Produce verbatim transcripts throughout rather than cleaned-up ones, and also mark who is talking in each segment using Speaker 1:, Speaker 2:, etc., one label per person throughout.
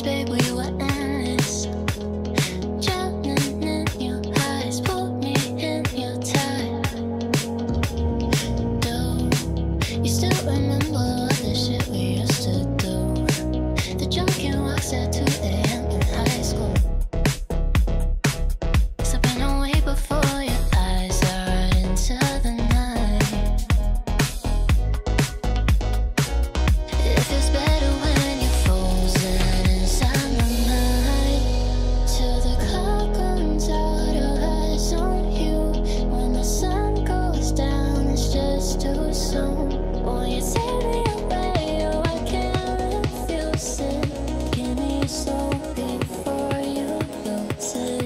Speaker 1: Cause babe, we were endless. Drowning in your eyes, pulled me in your tide. Do you still remember all the shit we used to do? The drunken walks at two A M in high school. Slipping away before your eyes are into the night. It feels better when you're frozen inside my mind. Till the clock runs out of eyes on you. When the sun goes down, it's just too soon. Won't you take me away? Oh, I can't refuse it. Give me your soul before you lose it.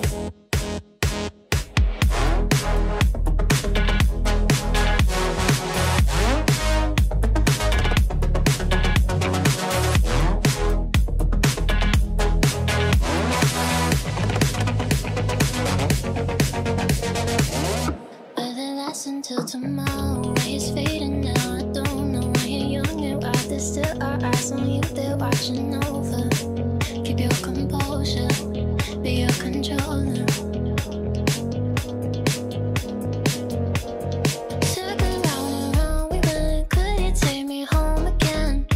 Speaker 1: Will it last until tomorrow? It's fading now, I don't know. When you're young and wild, there's still our eyes on you, they're watching over. Keep your composure, be your controller. Took a round and round, we went. Could you take me home again?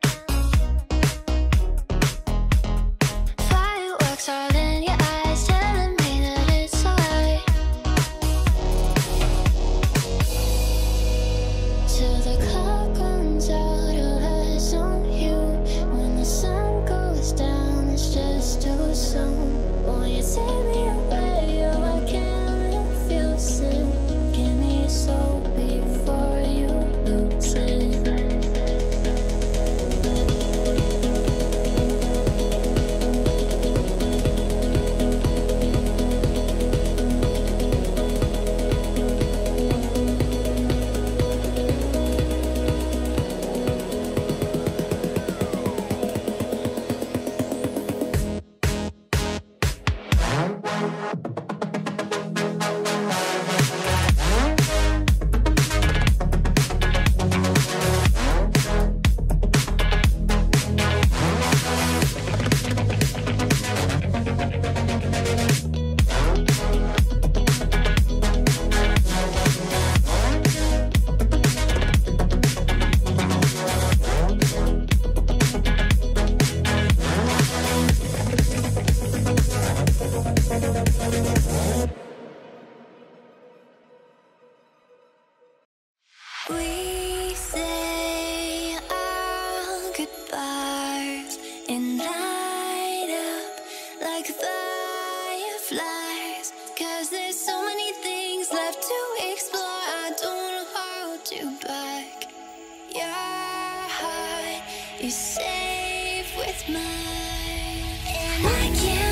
Speaker 1: Fireworks all in your eyes, telling me that it's alright. Till the clock runs out of eyes on you. When the sun goes down, it's just too soon. Won't you take me away? Oh, I can't refuse it. Give me your soul before you lose it. We say our goodbyes and light up like fireflies. Cause there's so many things left to explore. I don't know how to back. Your heart is safe with mine, and I can't